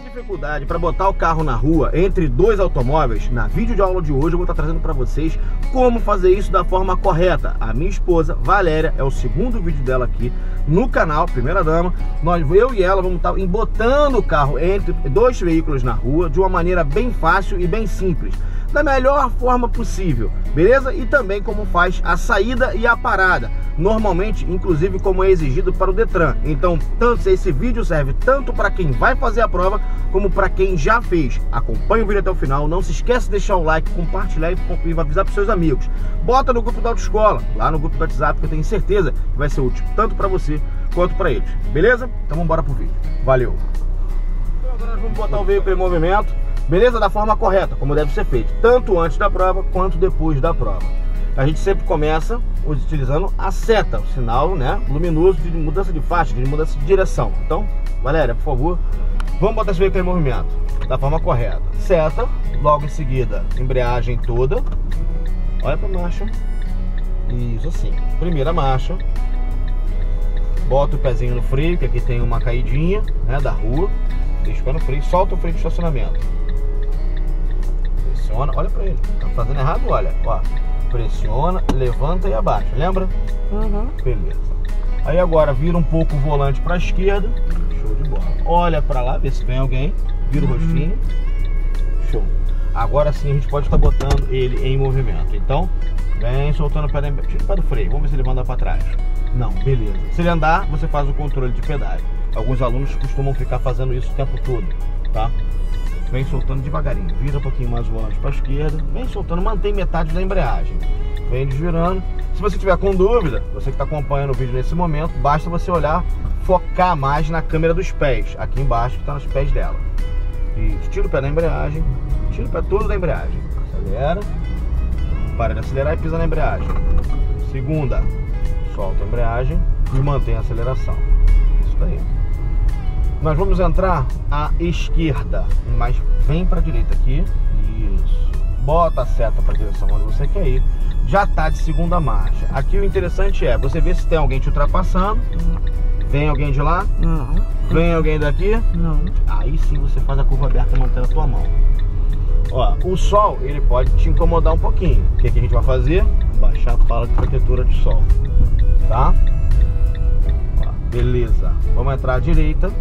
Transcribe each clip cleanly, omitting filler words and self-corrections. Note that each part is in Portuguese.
dificuldade para botar o carro na rua entre dois automóveis, na vídeo de aula de hoje eu vou estar trazendo para vocês como fazer isso da forma correta. A minha esposa, Valéria, é o segundo vídeo dela aqui no canal, primeira dama. Eu e ela vamos estar botando o carro entre dois veículos na rua de uma maneira bem fácil e bem simples, da melhor forma possível, beleza? E também como faz a saída e a parada, normalmente, inclusive como é exigido para o Detran. Então, esse vídeo serve tanto para quem vai fazer a prova, como para quem já fez. Acompanhe o vídeo até o final, não se esqueça de deixar o like, compartilhar e avisar para os seus amigos. Bota no grupo da autoescola, lá no grupo do WhatsApp, que eu tenho certeza que vai ser útil tanto para você quanto para eles, beleza? Então vamos embora pro vídeo. Valeu! Então, agora nós vamos botar o veículo em movimento, beleza? Da forma correta, como deve ser feito, tanto antes da prova quanto depois da prova. A gente sempre começa utilizando a seta, o sinal, né, luminoso de mudança de faixa, de mudança de direção. Então, Valéria, por favor, vamos botar esse veículo em movimento da forma correta. Seta, logo em seguida, embreagem toda. Olha para a marcha. Isso assim. Primeira marcha. Bota o pezinho no freio, que aqui tem uma caidinha, né, da rua. Deixa o pé no freio, solta o freio de estacionamento. Pressiona, olha para ele. Tá fazendo errado, olha. Ó. Pressiona, levanta e abaixa, lembra? Uhum. Beleza. Aí agora vira um pouco o volante para a esquerda. Show de bola. Olha para lá, vê se vem alguém. Vira o rostinho. Show. Agora sim a gente pode estar botando ele em movimento. Então, vem soltando o pé da embreagem. Tira o pé do freio. Vamos ver se ele vai andar para trás. Não, beleza. Se ele andar, você faz o controle de pedais. Alguns alunos costumam ficar fazendo isso o tempo todo, tá? Vem soltando devagarinho, vira um pouquinho mais o volante para a esquerda, vem soltando, mantém metade da embreagem, vem desvirando. Se você tiver com dúvida, você que está acompanhando o vídeo nesse momento, basta você olhar, focar mais na câmera dos pés, aqui embaixo que está nos pés dela. Isso, tira o pé da embreagem, tira o pé todo da embreagem, acelera, para de acelerar e pisa na embreagem. Segunda, solta a embreagem e mantém a aceleração. Isso daí. Nós vamos entrar à esquerda, mas vem para a direita aqui. Isso. Bota a seta para a direção onde você quer ir. Já está de segunda marcha. Aqui o interessante é você ver se tem alguém te ultrapassando. Vem alguém de lá? Não. Vem alguém daqui? Não. Aí sim você faz a curva aberta mantendo a tua mão. Ó, o sol ele pode te incomodar um pouquinho. O que a gente vai fazer? Baixar a pala de protetora de sol, tá? Ó, beleza. Vamos entrar à direita.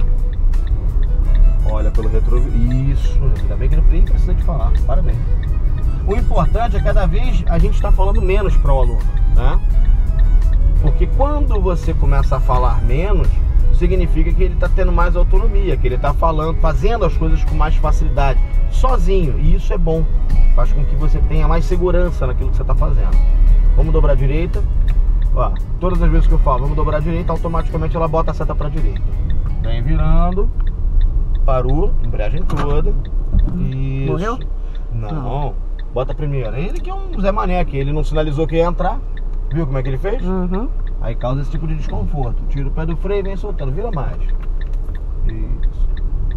Olha pelo retrovisor. Isso, ainda bem que não precisa de falar. Parabéns. O importante é cada vez a gente está falando menos para o aluno, né? Porque quando você começa a falar menos, significa que ele está tendo mais autonomia, que ele está fazendo as coisas com mais facilidade, sozinho. E isso é bom. Faz com que você tenha mais segurança naquilo que você está fazendo. Vamos dobrar a direita. Ó, todas as vezes que eu falo, vamos dobrar a direita, automaticamente ela bota a seta para a direita. Vem virando. Parou, embreagem toda. Isso. Morreu? Não. Bota a primeira. Ele que é um Zé Mané, que ele não sinalizou que ia entrar. Viu como é que ele fez? Uhum. Aí causa esse tipo de desconforto. Tira o pé do freio e vem soltando. Vira mais. Isso.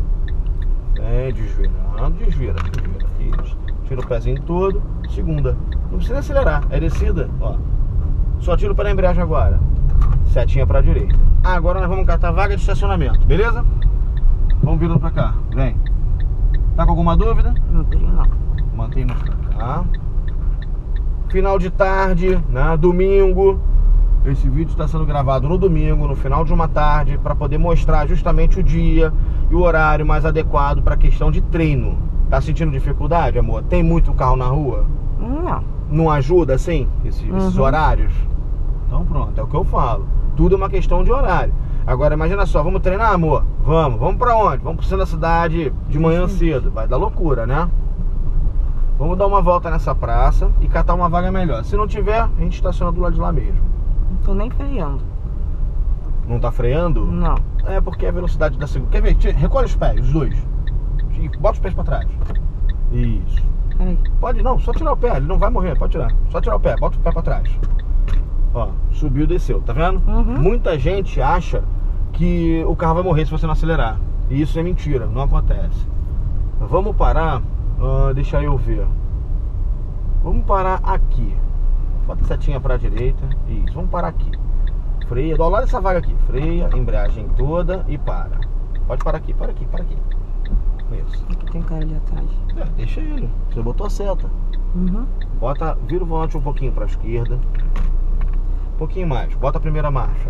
Vem desvirando. Desvira. Isso. Tira o pezinho todo. Segunda. Não precisa acelerar. É descida. Ó. Só tira o pé da embreagem agora. Setinha pra direita. Agora nós vamos catar a vaga de estacionamento. Beleza? Vamos virando pra cá, vem. Tá com alguma dúvida? Não tenho não. Mantém mais pra cá. Final de tarde, né? Domingo. Esse vídeo está sendo gravado no domingo, no final de uma tarde, para poder mostrar justamente o dia e o horário mais adequado para a questão de treino. Tá sentindo dificuldade, amor? Tem muito carro na rua? Não. Não ajuda, assim, esses horários? Então pronto, é o que eu falo. Tudo é uma questão de horário. Agora imagina só, vamos treinar, amor? Vamos pra onde? Vamos pro centro da cidade de manhã cedo. Vai dar loucura, né? Vamos dar uma volta nessa praça e catar uma vaga melhor. Se não tiver, a gente estaciona do lado de lá mesmo. Não tô nem freando. Não tá freando? Não. É porque a velocidade da segunda. Quer ver? Recolhe os pés, os dois. E bota os pés pra trás. Isso. Peraí. Pode não, só tirar o pé, ele não vai morrer, pode tirar. Só tirar o pé, bota o pé pra trás. Ó, subiu, desceu, tá vendo? Uhum. Muita gente acha que o carro vai morrer se você não acelerar. E isso é mentira, não acontece. Vamos parar, deixa eu ver. Vamos parar aqui. Bota a setinha pra direita. Isso, vamos parar aqui. Freia, do lado dessa vaga aqui. Freia, embreagem toda e para. Pode parar aqui, para aqui, para aqui. Isso. Aqui tem cara ali atrás. Deixa ele. Você botou a seta. Uhum. Vira o volante um pouquinho para a esquerda. Um pouquinho mais. Bota a primeira marcha.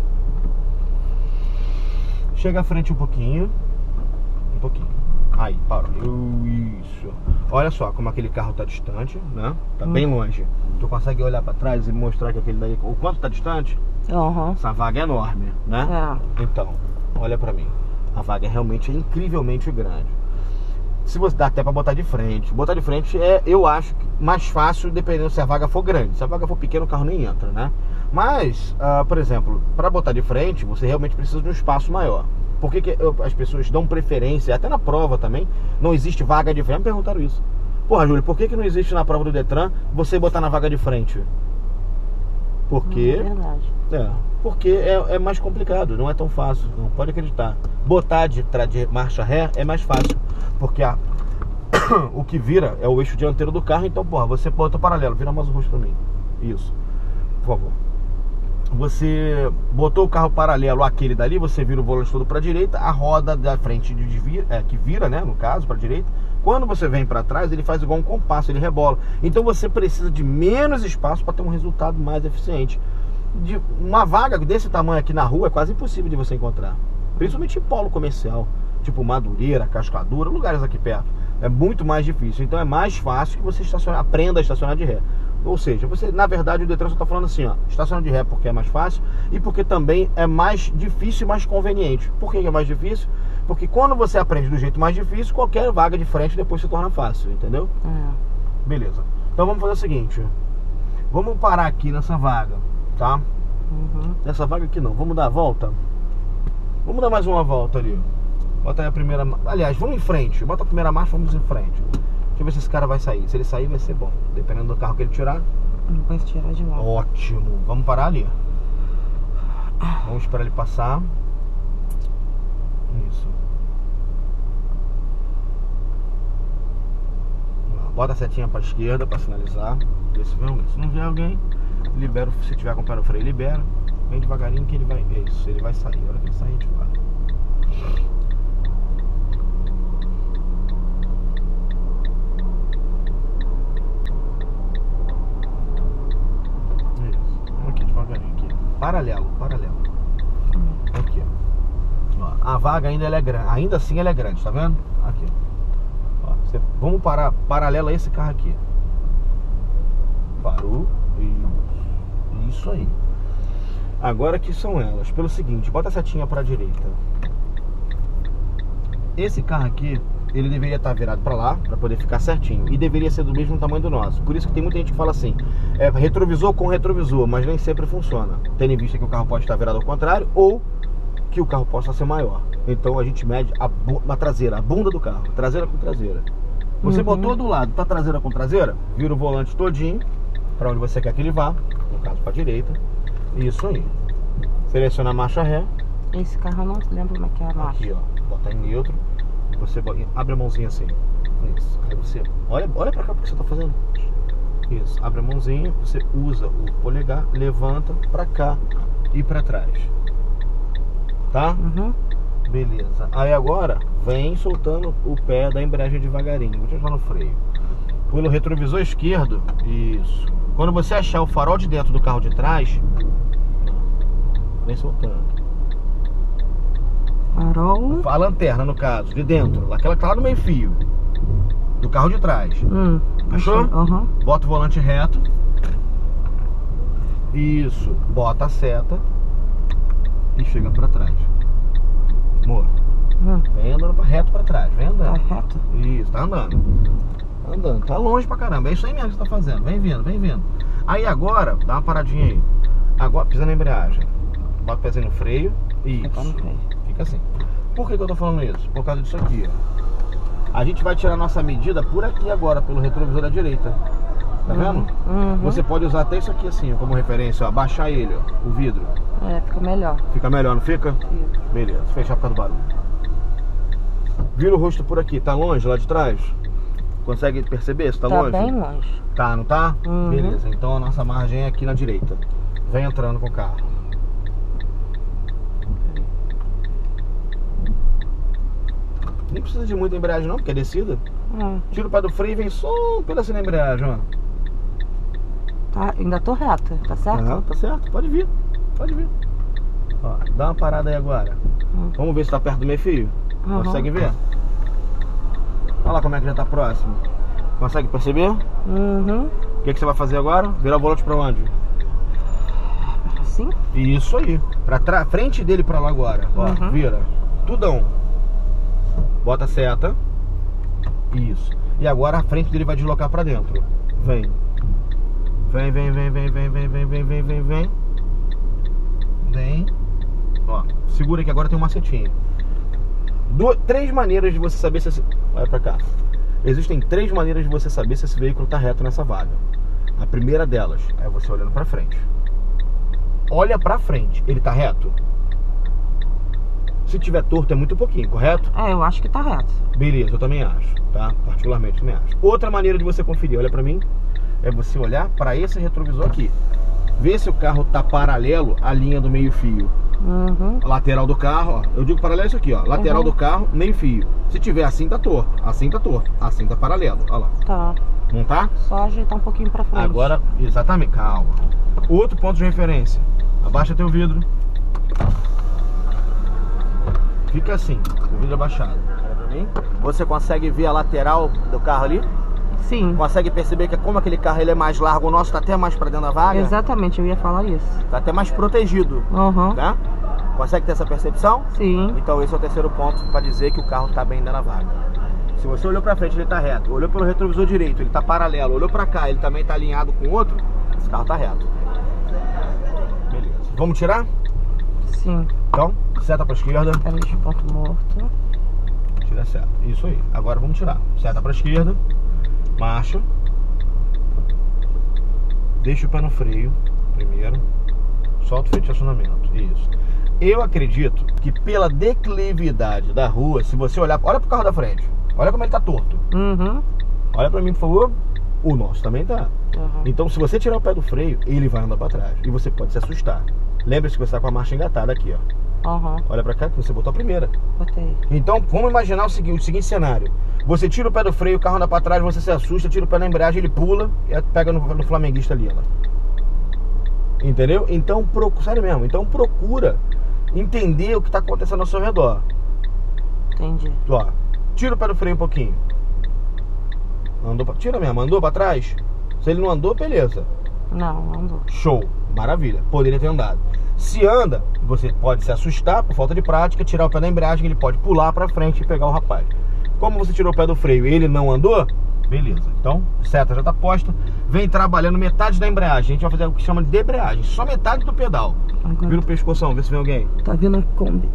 Chega à frente um pouquinho. Um pouquinho. Aí, parou. Isso. Olha só como aquele carro tá distante, né? Tá bem longe. Tu consegue olhar para trás e mostrar que aquele daí, o quanto tá distante? Essa vaga é enorme, né? Então, olha para mim. A vaga é realmente incrivelmente grande. Se você dá até para botar de frente. Botar de frente eu acho, mais fácil dependendo se a vaga for grande. Se a vaga for pequena, o carro nem entra, né? Mas, por exemplo, para botar de frente, você realmente precisa de um espaço maior. Por que as pessoas dão preferência, até na prova também, não existe vaga de frente? Me perguntaram isso. Porra, Júlio, por que não existe na prova do Detran você botar na vaga de frente? Porque... É verdade. Porque é mais complicado, não é tão fácil, não pode acreditar. Botar de marcha ré é mais fácil, porque o que vira é o eixo dianteiro do carro. Então, porra, você bota paralelo, vira mais o rosto pra mim. Isso, por favor. Você botou o carro paralelo àquele dali, você vira o volante todo pra direita, a roda da frente que vira, né, no caso, pra direita. Quando você vem para trás, ele faz igual um compasso, ele rebola. Então você precisa de menos espaço para ter um resultado mais eficiente. Uma vaga desse tamanho aqui na rua é quase impossível de você encontrar. Principalmente em polo comercial, tipo Madureira, Cascadura, lugares aqui perto. É muito mais difícil. Então é mais fácil que você aprenda a estacionar de ré. Ou seja, você, na verdade, o Detran só está falando assim, ó, estaciona de ré porque é mais fácil e porque também é mais difícil e mais conveniente. Por que é mais difícil? Porque quando você aprende do jeito mais difícil, qualquer vaga de frente depois se torna fácil, entendeu? Beleza. Então vamos fazer o seguinte. Vamos parar aqui nessa vaga, tá? Nessa vaga aqui não. Vamos dar a volta? Vamos dar mais uma volta ali. Bota aí a primeira... Aliás, vamos em frente. Bota a primeira marcha, vamos em frente. Deixa eu ver se esse cara vai sair. Se ele sair, vai ser bom. Dependendo do carro que ele tirar. Não vai tirar de novo. Ótimo. Vamos parar ali. Vamos esperar ele passar. Isso. Bota a setinha para a esquerda para sinalizar. Vê se vem alguém. Se não vier alguém, libera. Se tiver acompanhando o freio, libera. Vem devagarinho que ele vai. Isso, ele vai sair. A hora que ele sair, a gente vai. Isso. Vamos aqui devagarinho aqui. Paralelo. Aqui, ó. A vaga ainda ela é grande. Ainda assim ela é grande, tá vendo? Aqui. Ó, vamos parar paralelo a esse carro aqui. Parou. Isso aí. Agora aqui são elas. Pelo seguinte, bota a setinha para a direita. Esse carro aqui, ele deveria estar virado para lá, para poder ficar certinho. E deveria ser do mesmo tamanho do nosso. Por isso que tem muita gente que fala assim, retrovisor com retrovisor, mas nem sempre funciona. Tendo em vista que o carro pode estar virado ao contrário, ou que o carro possa ser maior. Então a gente mede a traseira, a bunda do carro, traseira com traseira. Você botou do lado, tá traseira com traseira, vira o volante todinho para onde você quer que ele vá, no caso para a direita. Isso aí. Seleciona a marcha ré. Esse carro eu não lembro como é que é a marcha. Aqui, ó. Bota em neutro. Você abre a mãozinha assim. Isso. Aí você olha pra cá, porque você tá fazendo. Isso. Abre a mãozinha. Você usa o polegar, levanta pra cá e pra trás. Tá? Beleza. Aí agora vem soltando o pé da embreagem devagarinho. Vou te ajudar no freio. Pelo retrovisor esquerdo. Isso. Quando você achar o farol de dentro do carro de trás, vem soltando. Farol? A lanterna, no caso, de dentro. Aquela que tá lá no meio fio do carro de trás. Achou? Bota o volante reto. Isso. Bota a seta e chega pra trás. Amor, vem andando reto pra trás. Vem andando. Tá reto? Isso, tá andando. Tá longe pra caramba. É isso aí mesmo que você tá fazendo. Vem vindo. Aí agora, dá uma paradinha aí. Agora, pisa na embreagem. Bota o pezinho no freio. Isso. Fica assim. Por que eu tô falando isso? Por causa disso aqui, ó. A gente vai tirar nossa medida por aqui agora, pelo retrovisor da direita. Tá vendo? Você pode usar até isso aqui assim, como referência, ó. Abaixar ele, ó, o vidro. Fica melhor. Fica melhor, não fica? Fica. Beleza, fechar por causa do barulho. Vira o rosto por aqui, tá longe lá de trás? Consegue perceber se tá longe? Tá bem longe. Tá, não tá? Beleza, então a nossa margem é aqui na direita. Vem entrando com o carro. Nem precisa de muita embreagem não, porque é descida. Tira o pé do freio e vem só um pedacinho da embreagem, ó. Tá, ainda tô reta, tá certo? Ah, tá certo, pode vir. Pode vir. Ó, dá uma parada aí agora. Vamos ver se tá perto do meio fio. Consegue ver? Olha lá como é que já tá próximo. Consegue perceber? O que você vai fazer agora? Virar o volante pra onde? Assim? Isso aí. Pra frente dele pra lá agora. Ó, vira. Tudão. Bota a seta. Isso. E agora a frente dele vai deslocar pra dentro. Vem. Vem, vem, vem, vem, vem, vem, vem, vem, vem, vem, vem. Vem. Ó, segura aqui, agora tem um macetinho. Três maneiras de você saber se esse... Vai pra cá. Existem 3 maneiras de você saber se esse veículo tá reto nessa vaga. A primeira delas é você olhando pra frente. Olha pra frente, ele tá reto? Se tiver torto é muito pouquinho, correto? É, eu acho que tá reto. Beleza, eu também acho, tá? Particularmente também acho. Outra maneira de você conferir, olha pra mim, é você olhar pra esse retrovisor aqui. Ver se o carro tá paralelo à linha do meio fio. A lateral do carro, ó. Eu digo paralelo isso aqui, ó. Lateral do carro, meio fio. Se tiver assim tá torto, assim tá torto, assim tá paralelo, ó lá. Tá. Não tá? Só ajeitar um pouquinho pra frente. Agora, exatamente, calma. Outro ponto de referência. Abaixa teu vidro. Fica assim, o vidro abaixado. Olha pra mim. Você consegue ver a lateral do carro ali? Sim. Consegue perceber que como aquele carro ele é mais largo, o nosso tá até mais pra dentro da vaga? Exatamente, eu ia falar isso. Tá até mais protegido, tá? Consegue ter essa percepção? Sim. Então esse é o terceiro ponto pra dizer que o carro tá bem dentro da vaga. Se você olhou pra frente, ele tá reto. Olhou pelo retrovisor direito, ele tá paralelo. Olhou pra cá, ele também tá alinhado com o outro, esse carro tá reto. Beleza. Vamos tirar? Sim. Então, seta pra esquerda. Peraí, deixa o ponto morto. Tira a seta. Isso aí. Agora vamos tirar. Seta pra esquerda. Marcha. Deixa o pé no freio primeiro. Solta o freio de acionamento. Isso. Eu acredito que pela declividade da rua, se você olhar... Olha pro carro da frente. Olha como ele tá torto. Olha pra mim, por favor. O nosso também tá. Então, se você tirar o pé do freio, ele vai andar pra trás. E você pode se assustar. Lembre-se que você tá com a marcha engatada aqui, ó. Olha pra cá que você botou a primeira. Botei. Então, vamos imaginar o seguinte cenário. Você tira o pé do freio, o carro anda pra trás, você se assusta, tira o pé da embreagem, ele pula e pega no flamenguista ali, ó. Entendeu? Então, sério mesmo. Então, procura entender o que tá acontecendo ao seu redor. Entendi. Ó, tira o pé do freio um pouquinho. Tira mesmo, andou pra trás? Se ele não andou, beleza. Não andou. Show, maravilha, poderia ter andado. Se anda, você pode se assustar por falta de prática, tirar o pé da embreagem, ele pode pular pra frente e pegar o rapaz. Como você tirou o pé do freio e ele não andou, beleza. Então, seta já tá posta. Vem trabalhando metade da embreagem. A gente vai fazer o que chama de debreagem, só metade do pedal. Agora... Vira o pescoção, vê se vem alguém. Tá vindo a Kombi.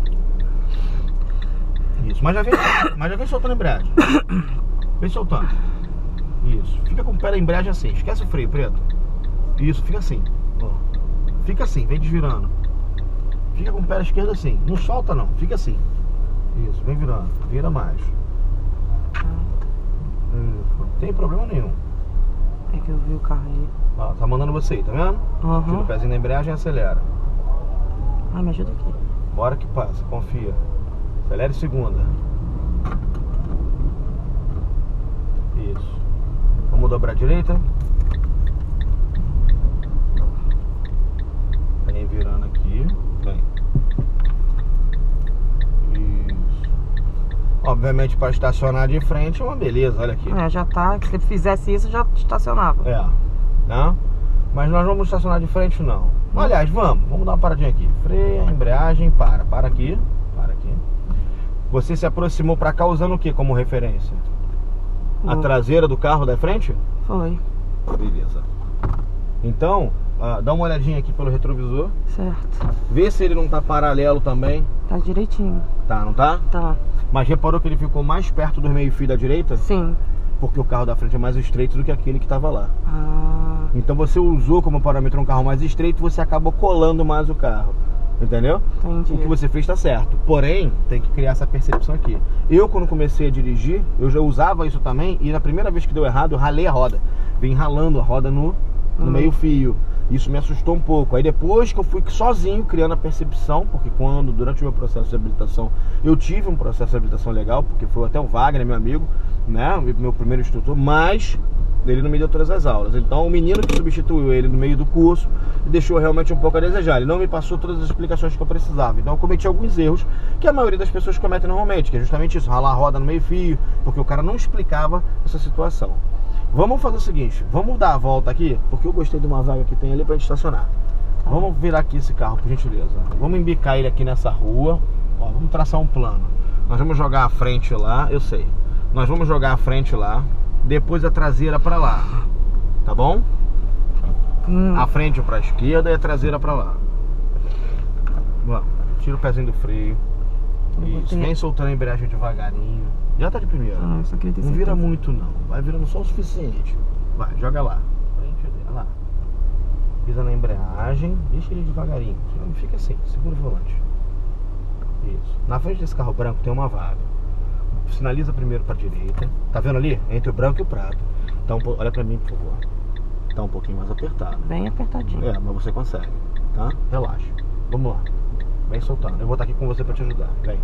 Isso, mas já vem soltando a embreagem. Vem soltando. Isso, fica com o pé da embreagem assim. Esquece o freio, preto. Isso, fica assim, ó. Fica assim, vem desvirando. Fica com o pé da esquerda assim. Não solta não, fica assim. Isso, vem virando, vira mais. Não tem problema nenhum. É que eu vi o carro ali. Ó, tá mandando você aí, tá vendo? Tira o pezinho da embreagem e acelera. Ah, me ajuda aqui. Bora que passa, confia. Acelera em segunda. Isso. Vamos dobrar a direita. Vem virando aqui. Vem. Isso. Obviamente para estacionar de frente é uma beleza, olha aqui. É, já tá. Se ele fizesse isso, já estacionava. É. Não? Mas nós vamos estacionar de frente não. Aliás, vamos dar uma paradinha aqui. Freia, embreagem, para aqui. Para aqui. Você se aproximou para cá usando o que como referência? A traseira do carro da frente? Foi. Beleza. Então, dá uma olhadinha aqui pelo retrovisor. Certo. Vê se ele não tá paralelo também. Tá direitinho. Tá, não tá? Tá. Mas reparou que ele ficou mais perto do meio-fio da direita? Sim. Porque o carro da frente é mais estreito do que aquele que tava lá. Ah. Então você usou como parâmetro um carro mais estreito, você acabou colando mais o carro. Entendeu? Entendi. O que você fez tá certo. Porém, tem que criar essa percepção aqui. Eu, quando comecei a dirigir, eu já usava isso também. E na primeira vez que deu errado, eu ralei a roda. Vim ralando a roda no meio fio. Isso me assustou um pouco. Aí depois que eu fui sozinho criando a percepção, porque durante o meu processo de habilitação, eu tive um processo de habilitação legal, porque foi até o Wagner, meu amigo, né, meu primeiro instrutor, mas ele não me deu todas as aulas. Então o menino que substituiu ele no meio do curso deixou realmente um pouco a desejar. Ele não me passou todas as explicações que eu precisava. Então eu cometi alguns erros que a maioria das pessoas cometem normalmente, que é justamente isso, ralar a roda no meio fio, porque o cara não explicava essa situação. Vamos fazer o seguinte, vamos dar a volta aqui, porque eu gostei de uma vaga que tem ali pra gente estacionar. Vamos virar aqui esse carro, por gentileza. Vamos embicar ele aqui nessa rua. Ó, vamos traçar um plano. Nós vamos jogar a frente lá, eu sei. Nós vamos jogar a frente lá, depois a traseira pra lá. Tá bom? A frente pra esquerda e a traseira pra lá. Vamos. Tira o pezinho do freio. Isso, vem soltando a embreagem devagarinho. Já tá de primeira. Eu só queria ter Não vira certeza. muito não. Vai virando só o suficiente. Vai, joga lá. Frente dele, lá. Pisa na embreagem, deixa ele devagarinho. Fica assim, segura o volante. Isso. Na frente desse carro branco tem uma vaga. Sinaliza primeiro pra direita. Tá vendo ali? Entre o branco e o prata. Então, olha pra mim, por favor. Tá um pouquinho mais apertado. Bem apertadinho. É, mas você consegue, tá? Relaxa. Vamos lá. Vem soltando. Eu vou estar aqui com você pra te ajudar. Vem.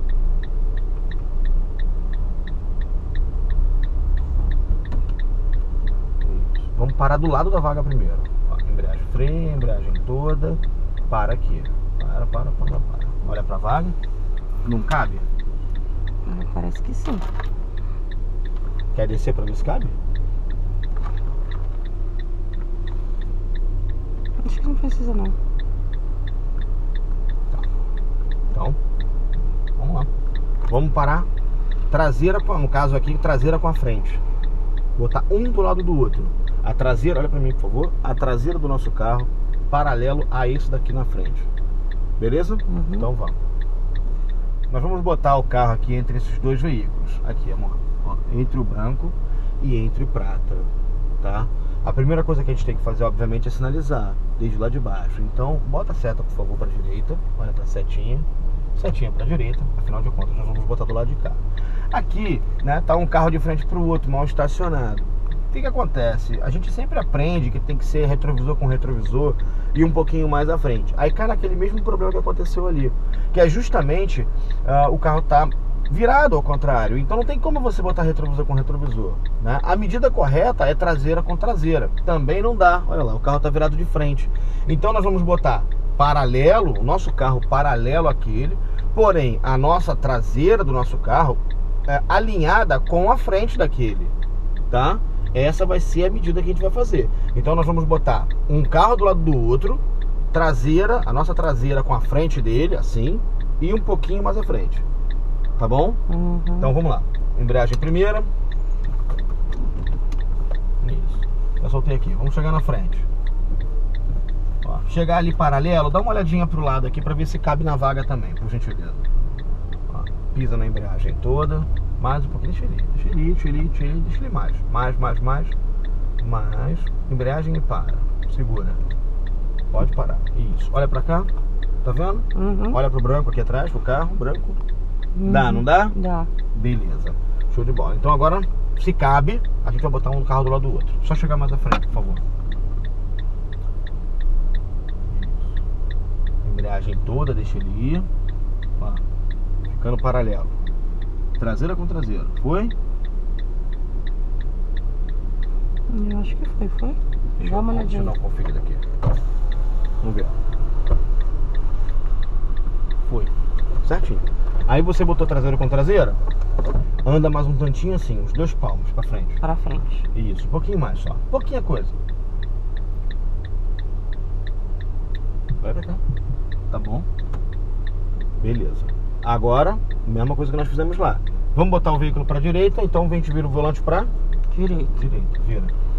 Isso. Vamos parar do lado da vaga primeiro. Ó, embreagem freia, embreagem toda. Para aqui. Para. Olha pra vaga. Não cabe? Parece que sim. Quer descer pra ver se cabe? Acho que não precisa não. Então, vamos lá. Vamos parar traseira, no caso aqui, traseira com a frente. Botar um do lado do outro. A traseira, olha pra mim, por favor. A traseira do nosso carro paralelo a esse daqui na frente. Beleza? Então vamos. Nós vamos botar o carro aqui entre esses dois veículos. Aqui, amor. Ó, entre o branco e entre o prata. Tá? A primeira coisa que a gente tem que fazer, obviamente, é sinalizar desde lá de baixo. Então, bota a seta, por favor, para a direita. Olha para a setinha. Setinha para a direita. Afinal de contas, nós vamos botar do lado de cá. Aqui, né, tá um carro de frente para o outro, mal estacionado. O que acontece? A gente sempre aprende que tem que ser retrovisor com retrovisor e um pouquinho mais à frente. Aí cai naquele mesmo problema que aconteceu ali, que é justamente o carro tá virado ao contrário. Então não tem como você botar retrovisor com retrovisor, né? A medida correta é traseira com traseira. Também não dá. Olha lá, o carro tá virado de frente. Então nós vamos botar paralelo, o nosso carro paralelo àquele, porém a nossa traseira do nosso carro alinhada com a frente daquele, tá? Essa vai ser a medida que a gente vai fazer. Então nós vamos botar um carro do lado do outro, traseira, a nossa traseira com a frente dele, assim, e um pouquinho mais à frente. Tá bom? Então vamos lá. Embreagem primeira. Isso. Já soltei aqui. Vamos chegar na frente. Ó, chegar ali paralelo, dá uma olhadinha pro lado aqui pra ver se cabe na vaga também, por gentileza. Ó, pisa na embreagem toda. Mais um pouquinho. Deixa ele mais. Mais. Embreagem e para. Segura. Pode parar. Isso. Olha pra cá. Tá vendo? Olha pro branco aqui atrás, pro carro, branco. Dá, não dá? Dá. Beleza. Show de bola. Então agora, se cabe, a gente vai botar um carro do lado do outro. Só chegar mais à frente, por favor. Isso. Embreagem toda, deixa ele ir. Ó, ficando paralelo. Traseira com traseira. Foi? Eu acho que foi. Dá uma olhadinha. Deixa eu dar um config daqui. Vamos ver. Foi. Certinho. Aí você botou traseira com traseira, anda mais um tantinho assim, uns 2 palmos pra frente. Pra frente. Isso, um pouquinho mais só. Pouquinha coisa. Vai pra cá. Tá bom? Beleza. Agora, mesma coisa que nós fizemos lá. Vamos botar o veículo pra direita, então a gente vira o volante pra Direito. vira.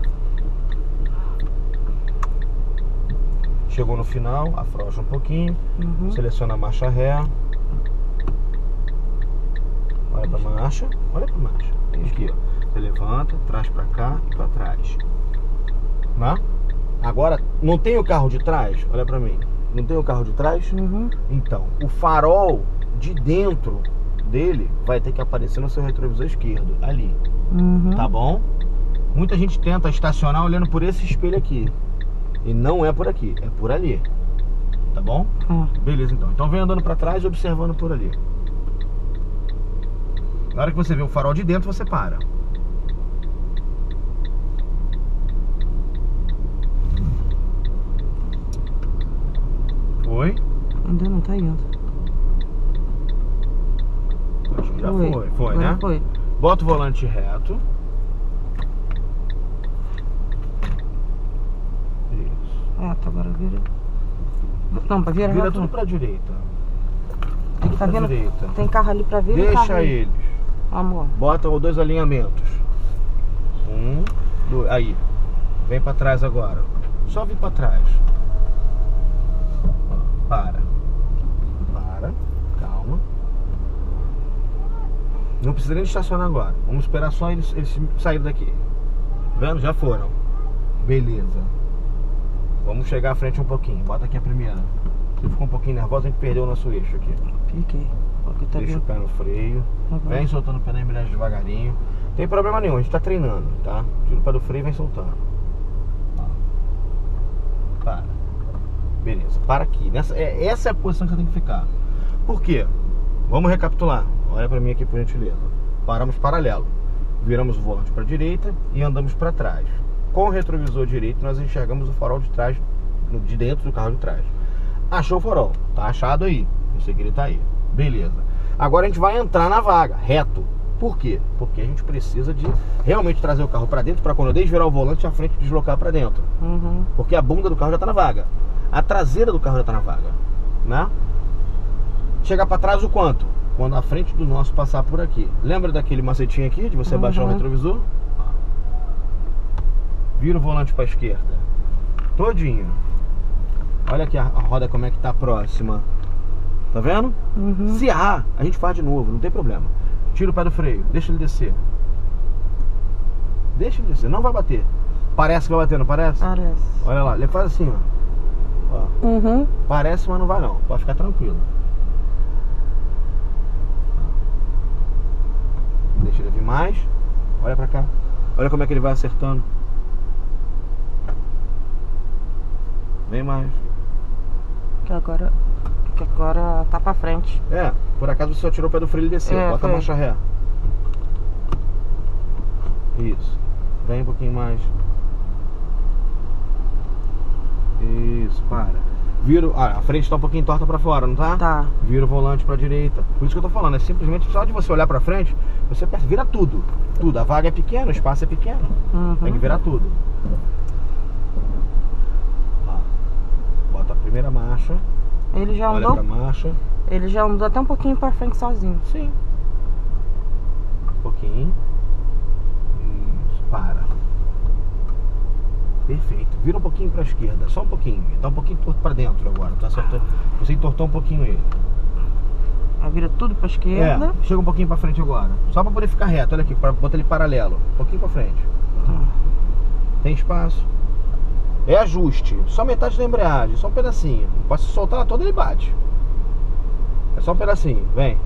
Chegou no final, afrouxa um pouquinho, seleciona a marcha ré. Olha pra marcha. Aqui, ó. Você levanta, traz pra cá e pra trás. Né? Agora, não tem o carro de trás? Olha pra mim. Não tem o carro de trás? Então, o farol de dentro dele vai ter que aparecer no seu retrovisor esquerdo, ali. Tá bom? Muita gente tenta estacionar olhando por esse espelho aqui. E não é por aqui, é por ali. Tá bom? Beleza, então. Então vem andando pra trás e observando por ali. Na hora que você vê o farol de dentro, você para. Foi? Ainda não tá indo. Acho que já foi, né? Foi. Bota o volante reto. Isso. Tá, agora vira. Não, pra virar. Vira tudo pra direita. Tudo Tá pra vendo? direita. Tem carro ali pra vir. Deixa eles. Amor. Bota os 2 alinhamentos. 1, 2. Aí. Vem pra trás agora. Só vir pra trás. Para. Calma. Não precisa nem estacionar agora. Vamos esperar só eles saírem daqui. Vendo? Já foram. Beleza. Vamos chegar à frente um pouquinho. Bota aqui a primeira. Se ficou um pouquinho nervosa, a gente perdeu o nosso eixo aqui. Fiquei. Tá Deixa o pé no freio. Vem soltando o pé na embreagem devagarinho. Não tem problema nenhum, a gente tá treinando, tá? Tira o pé do freio e vem soltando. Para. Beleza, para aqui. Essa é a posição que você tem que ficar. Por quê? Vamos recapitular. Olha pra mim aqui, por gentileza. Paramos paralelo. Viramos o volante pra direita e andamos pra trás. Com o retrovisor direito, nós enxergamos o farol de trás, de dentro do carro de trás. Achou o farol? Tá achado aí. Eu sei que ele tá aí. Beleza. Agora a gente vai entrar na vaga, reto. Por quê? Porque a gente precisa de realmente trazer o carro pra dentro, pra quando eu desvirar o volante, a frente deslocar pra dentro. Porque a bunda do carro já tá na vaga. A traseira do carro já tá na vaga, né? Chegar pra trás o quanto? Quando a frente do nosso passar por aqui. Lembra daquele macetinho aqui, de você baixar o retrovisor? Vira o volante pra esquerda. Todinho. Olha aqui a roda como é que tá próxima. Tá vendo? Se errar, a gente faz de novo, não tem problema. Tira o pé do freio, deixa ele descer. Deixa ele descer, não vai bater. Parece que vai bater, não parece? Parece. Olha lá, ele faz assim, ó. Parece, mas não vai não. Pode ficar tranquilo. Deixa ele vir mais. Olha pra cá. Olha como é que ele vai acertando. Vem mais. Que agora tá pra frente. Por acaso você só tirou o pé do freio e desceu. Bota a marcha ré. Isso. Vem um pouquinho mais. Isso, para. Vira. A frente tá um pouquinho torta pra fora, não tá? Tá. Vira o volante pra direita. Por isso que eu tô falando, é simplesmente só de você olhar pra frente, você percebe, vira tudo. Tudo. A vaga é pequena, o espaço é pequeno. Tem que virar tudo. Bota a primeira marcha. Ele já andou. Olha pra marcha. Ele já andou até um pouquinho pra frente sozinho. Sim. Um pouquinho. Isso, para. Perfeito. Vira um pouquinho pra esquerda, só um pouquinho. Tá um pouquinho torto pra dentro agora. Tá certo? Você entortou um pouquinho ele. Aí vira tudo pra esquerda. Chega um pouquinho pra frente agora. Só pra poder ficar reto. Olha aqui, bota ele paralelo. Um pouquinho pra frente. Tem espaço. É ajuste. Só metade da embreagem, só um pedacinho. Pode soltar ela toda, ele bate. É só um pedacinho, vem.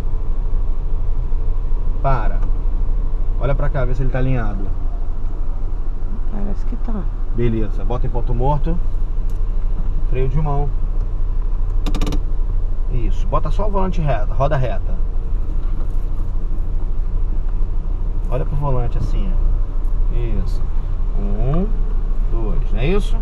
Para. Olha pra cá, vê se ele tá alinhado. Parece que tá. Beleza, bota em ponto morto. Freio de mão. Isso, bota só o volante reto, roda reta. Olha pro volante assim, ó. Isso. 1, 2, não é isso?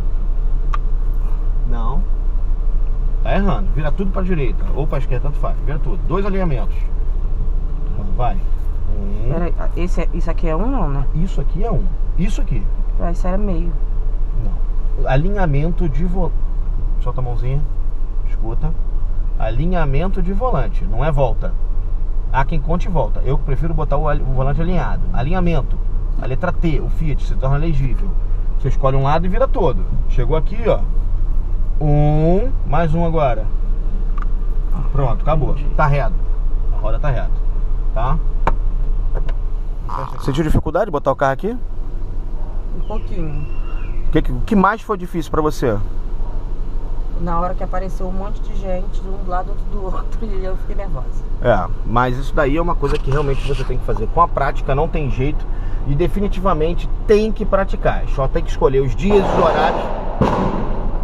Não. Tá errando, vira tudo pra direita ou pra esquerda, tanto faz, vira tudo. 2 alinhamentos. Vai. Peraí, isso aqui é um não, né? Isso aqui é um. Isso aqui. Isso era meio. Não. Alinhamento de volante. Solta a mãozinha. Escuta. Alinhamento de volante, não é volta. Há quem conte volta. Eu prefiro botar o volante alinhado. Alinhamento. A letra T, o Fiat, se torna legível. Você escolhe um lado e vira todo. Chegou aqui, ó. Mais um agora. Pronto, acabou. Tá reto. A roda tá reta. Tá? Sentiu dificuldade de botar o carro aqui? Um pouquinho. O que mais foi difícil pra você? Na hora que apareceu um monte de gente, de um lado, outro do outro, e eu fiquei nervosa. Mas isso daí é uma coisa que realmente você tem que fazer com a prática, não tem jeito. E definitivamente tem que praticar. Só tem que escolher os dias e os horários.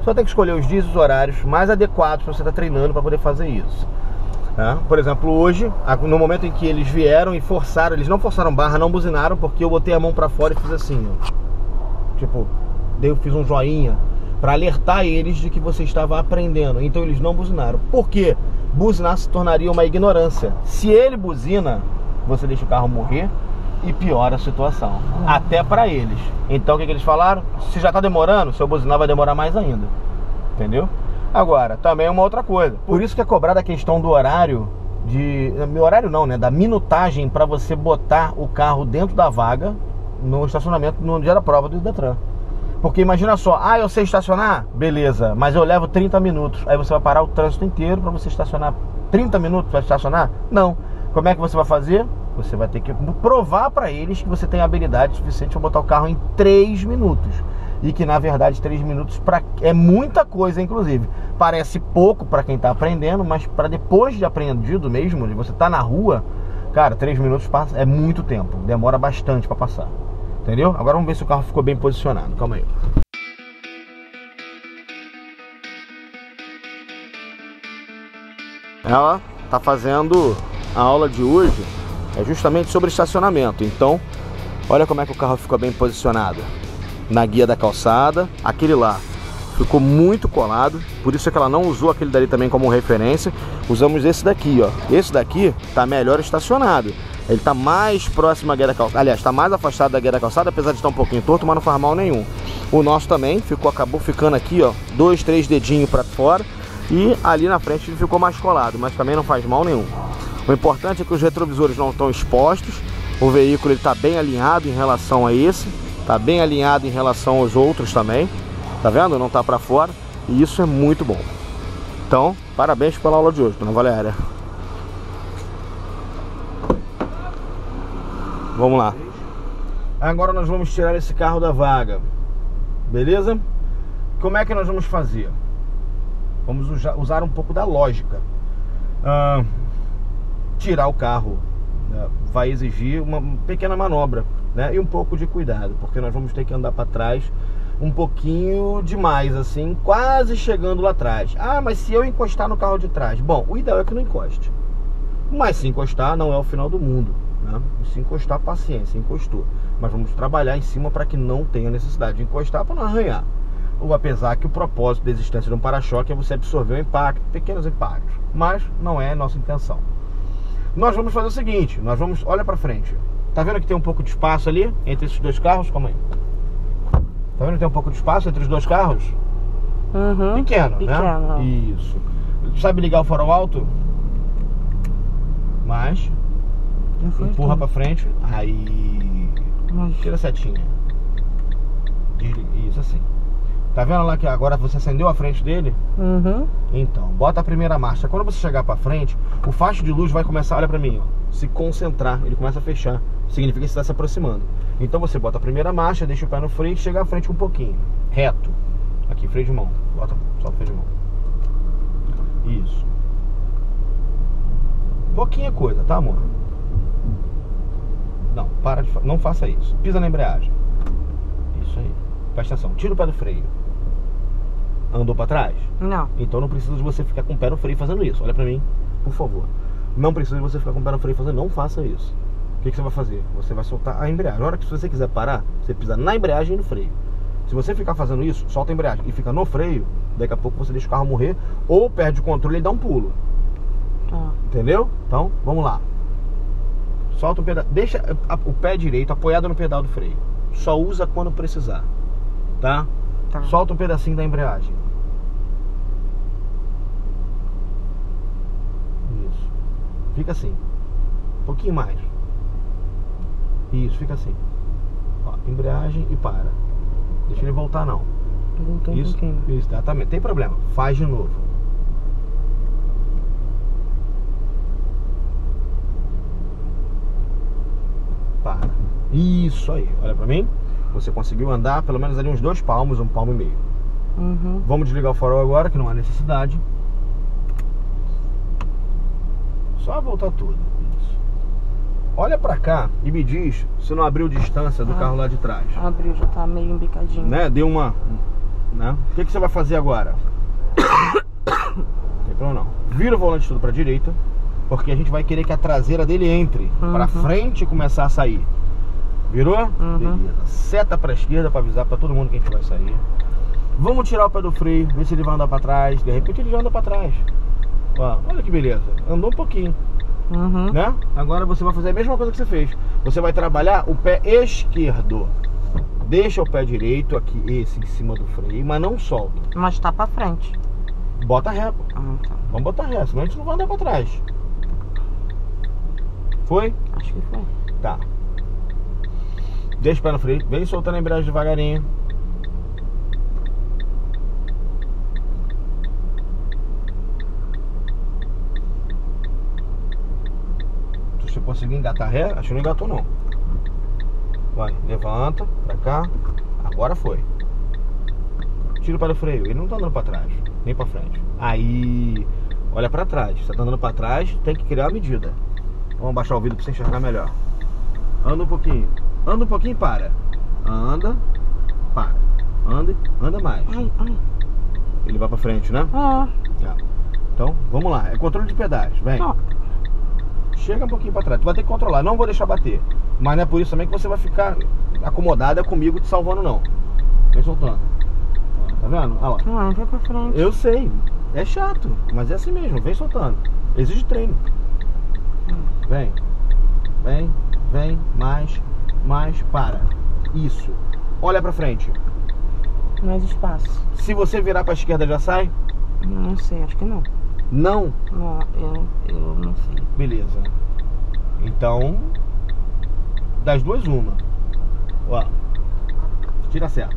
Só tem que escolher os dias e os horários mais adequados para você estar treinando para poder fazer isso. Por exemplo, hoje, no momento em que eles vieram e forçaram, eles não forçaram barra, não buzinaram, porque eu botei a mão para fora e fiz assim, ó. Tipo, eu fiz um joinha para alertar eles de que você estava aprendendo. Então eles não buzinaram. Por quê? Buzinar se tornaria uma ignorância. Se ele buzina, você deixa o carro morrer e piora a situação, até para eles. Então o que eles falaram? Se já está demorando, se eu buzinar vai demorar mais ainda. Entendeu? Agora, também é uma outra coisa. Por isso que é cobrada a questão do horário horário não, né? Da minutagem para você botar o carro dentro da vaga no estacionamento no dia da prova do Detran. Porque imagina só, eu sei estacionar? Beleza, mas eu levo 30 minutos. Aí você vai parar o trânsito inteiro para você estacionar 30 minutos para estacionar? Não. Como é que você vai fazer? Você vai ter que provar para eles que você tem habilidade suficiente para botar o carro em 3 minutos. E que na verdade 3 minutos é muita coisa, inclusive. Parece pouco para quem está aprendendo, mas para depois de aprendido mesmo, de você estar na rua, cara, 3 minutos é muito tempo. Demora bastante para passar. Entendeu? Agora vamos ver se o carro ficou bem posicionado. Calma aí. Ela tá fazendo a aula de hoje justamente sobre estacionamento. Então, olha como é que o carro ficou bem posicionado na guia da calçada. Aquele lá ficou muito colado, por isso é que ela não usou aquele dali também como referência. Usamos esse daqui, ó. Esse daqui tá melhor estacionado. Ele tá mais próximo à guia da calçada. Aliás, tá mais afastado da guia da calçada, apesar de estar um pouquinho torto, mas não faz mal nenhum. O nosso também acabou ficando aqui, ó, 2, 3 dedinhos para fora. E ali na frente ele ficou mais colado, mas também não faz mal nenhum. O importante é que os retrovisores não estão expostos. O veículo ele tá bem alinhado em relação a esse. Tá bem alinhado em relação aos outros também. Tá vendo? Não tá para fora. E isso é muito bom. Então, parabéns pela aula de hoje, dona Valéria. Vamos lá. Agora nós vamos tirar esse carro da vaga. Beleza? Como é que nós vamos fazer? Vamos usar um pouco da lógica. Tirar o carro vai exigir uma pequena manobra, né? E um pouco de cuidado, porque nós vamos ter que andar para trás um pouquinho demais, assim, quase chegando lá atrás. Mas se eu encostar no carro de trás? Bom, o ideal é que não encoste. Mas se encostar não é o final do mundo, né? Se encostar, paciência, encostou. Mas vamos trabalhar em cima para que não tenha necessidade de encostar, para não arranhar. Ou apesar que o propósito da existência de um para-choque é você absorver o impacto, pequenos impactos. Mas não é a nossa intenção. Nós vamos fazer o seguinte, olha para frente. Tá vendo que tem um pouco de espaço ali entre esses dois carros? Calma aí. Tá vendo que tem um pouco de espaço entre os dois carros? Uhum. Pequeno, né? Isso. Sabe ligar o farol alto? Mas empurra para frente. Aí tira a setinha. Isso assim. Tá vendo lá que agora você acendeu a frente dele? Uhum. Então, bota a primeira marcha. Quando você chegar pra frente, o facho de luz vai começar, olha pra mim, ó, se concentrar. Ele começa a fechar. Significa que você está se aproximando. Então você bota a primeira marcha, deixa o pé no freio e chega à frente um pouquinho. Reto. Aqui, freio de mão. Solta o freio de mão. Isso. Pouquinha coisa, tá, amor? Não, não faça isso. Pisa na embreagem. Isso aí. Presta atenção. Tira o pé do freio. Andou pra trás? Não. Então não precisa de você ficar com o pé no freio fazendo isso. Olha pra mim, por favor. Não precisa de você ficar com o pé no freio fazendo. Não faça isso. O que você vai fazer? Você vai soltar a embreagem. Na hora que você quiser parar, você pisa na embreagem e no freio. Se você ficar fazendo isso, solta a embreagem e fica no freio, daqui a pouco você deixa o carro morrer ou perde o controle e dá um pulo. Entendeu? Então, vamos lá. Solta o pedal. Deixa o pé direito apoiado no pedal do freio. Só usa quando precisar. Tá? Solta um pedacinho da embreagem. Isso. Fica assim. Um pouquinho mais. Isso, fica assim. Ó, embreagem e para. Deixa ele voltar não. Voltou isso, um pouquinho. Isso, exatamente. Tem problema. Faz de novo. Para. Isso aí. Olha pra mim. Você conseguiu andar pelo menos ali uns 2 palmos, 1,5 palmo. Uhum. Vamos desligar o farol agora, que não há necessidade. Só voltar tudo. Isso. Olha pra cá e me diz se não abriu distância do carro lá de trás. Abriu, já tá meio embicadinho. Né? Deu né? O que você vai fazer agora? Não tem problema não. Vira o volante tudo pra direita, porque a gente vai querer que a traseira dele entre pra frente e começar a sair. Virou? Beleza. Seta pra esquerda pra avisar pra todo mundo que a gente vai sair. Vamos tirar o pé do freio, ver se ele vai andar pra trás. De repente ele já anda pra trás. Ó, olha que beleza. Andou um pouquinho. Né? Agora você vai fazer a mesma coisa que você fez. Você vai trabalhar o pé esquerdo. Deixa o pé direito aqui, esse em cima do freio, mas não solta. Mas tá pra frente. Bota ré. Tá. Vamos botar ré, senão a gente não vai andar pra trás. Foi? Acho que foi. Tá. Deixa o pé no freio. Vem soltando a embreagem devagarinho. Se você conseguir engatar ré, acho que não engatou não. Vai, levanta pra cá. Agora foi. Tira o pé do freio. Ele não tá andando pra trás, nem pra frente. Aí, olha pra trás. Você tá andando pra trás, tem que criar a medida. Vamos baixar o vidro pra você enxergar melhor. Anda um pouquinho. Anda um pouquinho e para. Anda, para. Anda mais. Ele vai pra frente, né? Tá. Então, vamos lá. É controle de pedais. Vem. Chega um pouquinho pra trás. Tu vai ter que controlar. Não vou deixar bater. Mas não é por isso também que você vai ficar acomodada comigo te salvando, não. Vem soltando. Ó, tá vendo? Olha lá. Não vai pra frente. Eu sei. É chato. Mas é assim mesmo. Vem soltando. Exige treino. Vem. Vem. Vem. Mais. Para. Isso. Olha pra frente. Mais espaço. Se você virar pra esquerda já sai? Não sei, acho que não. Não? Não, eu não sei. Beleza. Então, das duas uma. Ó, tira a seta.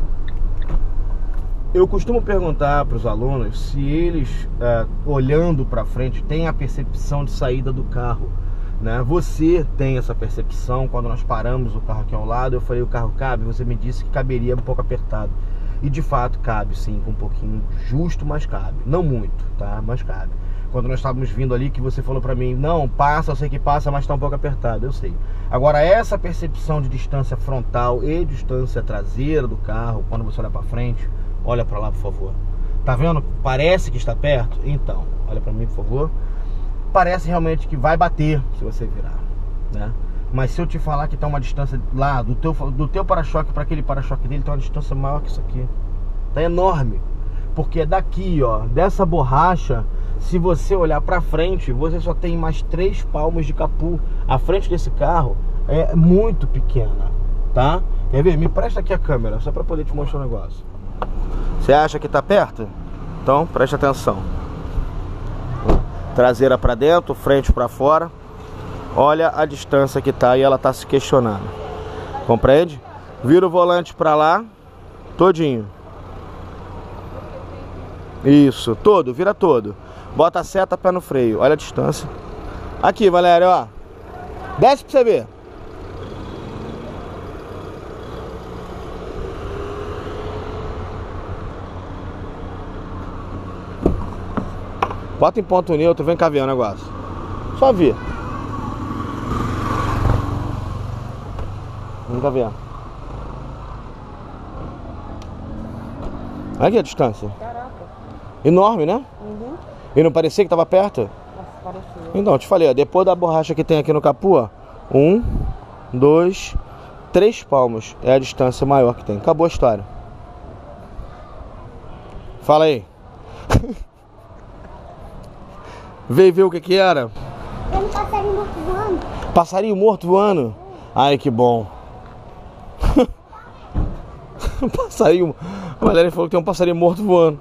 Eu costumo perguntar para os alunos se eles, olhando para frente, têm a percepção de saída do carro, né? Você tem essa percepção. Quando nós paramos o carro aqui ao lado, eu falei, o carro cabe? Você me disse que caberia um pouco apertado. E de fato cabe sim, com um pouquinho justo, mas cabe. Não muito, tá? Mas cabe. Quando nós estávamos vindo ali, que você falou pra mim, não, passa, eu sei que passa, mas tá um pouco apertado, eu sei. Agora, essa percepção de distância frontal e distância traseira do carro, quando você olha pra frente, olha pra lá, por favor. Tá vendo? Parece que está perto? Então, olha pra mim, por favor. Parece realmente que vai bater se você virar, né? Mas se eu te falar que tá uma distância lá, do teu para-choque para aquele para-choque dele, tá uma distância maior que isso aqui. Tá enorme. Porque daqui, ó, dessa borracha, se você olhar pra frente, você só tem mais 3 palmos de capô. A frente desse carro é muito pequena, tá? Quer ver? Me presta aqui a câmera, só pra poder te mostrar um negócio. Você acha que tá perto? Então, preste atenção. Traseira pra dentro, frente pra fora. Olha a distância que tá e ela tá se questionando. Compreende? Vira o volante pra lá, todinho. Isso, todo, vira todo. Bota a seta, pé no freio. Olha a distância. Aqui, Valério, ó. Desce pra você ver. Bota em ponto neutro, vem cá ver o negócio. Só ver. Vem cá ver. Olha aqui a distância. Caraca. Enorme, né? E não parecia que tava perto? Nossa, pareceu. Então, eu te falei, ó, depois da borracha que tem aqui no capô, ó, 1, 2, 3 palmos é a distância maior que tem. Acabou a história. Fala aí. Veio ver o que era? Tem um passarinho morto voando. Passarinho morto voando? Ai, que bom. Passarinho. A Valéria falou que tem um passarinho morto voando.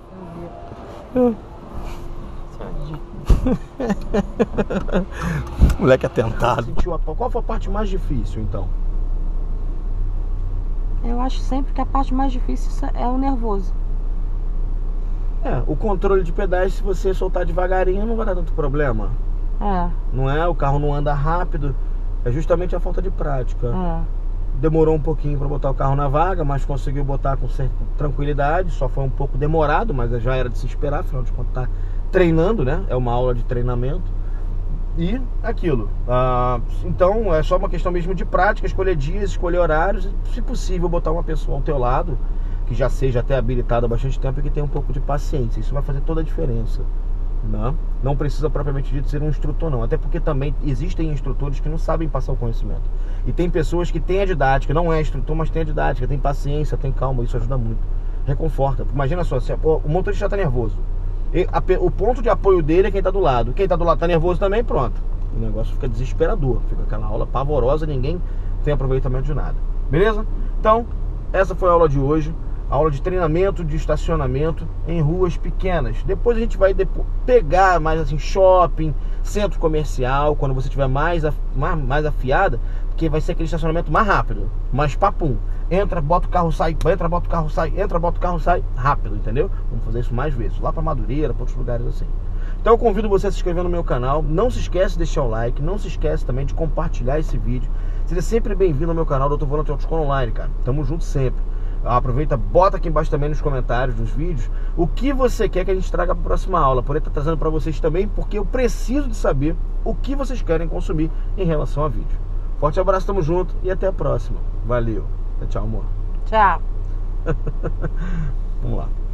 Moleque atentado. Qual foi a parte mais difícil, então? Eu acho sempre que a parte mais difícil é o nervoso. O controle de pedais, se você soltar devagarinho, não vai dar tanto problema. Não é? O carro não anda rápido. É justamente a falta de prática. Demorou um pouquinho para botar o carro na vaga, mas conseguiu botar com certa tranquilidade. Só foi um pouco demorado, mas já era de se esperar. Afinal de contas, tá treinando, né? É uma aula de treinamento. E aquilo. Então, é só uma questão mesmo de prática. Escolher dias, escolher horários. Se possível, botar uma pessoa ao teu lado que já seja até habilitado há bastante tempo e que tenha um pouco de paciência. Isso vai fazer toda a diferença. Não precisa propriamente dito ser um instrutor não, até porque também existem instrutores que não sabem passar o conhecimento. E tem pessoas que têm a didática, não é instrutor, mas tem a didática, tem paciência, tem calma, isso ajuda muito. Reconforta. Imagina só, o motorista está nervoso. O ponto de apoio dele é quem está do lado. Quem está do lado está nervoso também, pronto. O negócio fica desesperador, fica aquela aula pavorosa, ninguém tem aproveitamento de nada. Beleza? Então, essa foi a aula de hoje. Aula de treinamento de estacionamento em ruas pequenas. Depois a gente vai pegar mais assim, shopping, centro comercial, quando você tiver mais afiada, porque vai ser aquele estacionamento mais rápido, mais papum. Entra, bota o carro, sai, entra, bota o carro, sai, entra, bota o carro, sai, rápido, entendeu? Vamos fazer isso mais vezes, lá para Madureira, para outros lugares assim. Então eu convido você a se inscrever no meu canal. Não se esquece de deixar o like, não se esquece também de compartilhar esse vídeo. Seja sempre bem-vindo ao meu canal, Dr. Volante Autoescola Online, cara. Tamo junto sempre. Aproveita, bota aqui embaixo também nos comentários dos vídeos o que você quer que a gente traga para a próxima aula. Por estar trazendo para vocês também, porque eu preciso de saber o que vocês querem consumir em relação a vídeo. Forte abraço, tamo junto e até a próxima. Valeu. Tchau, amor. Tchau. Vamos lá.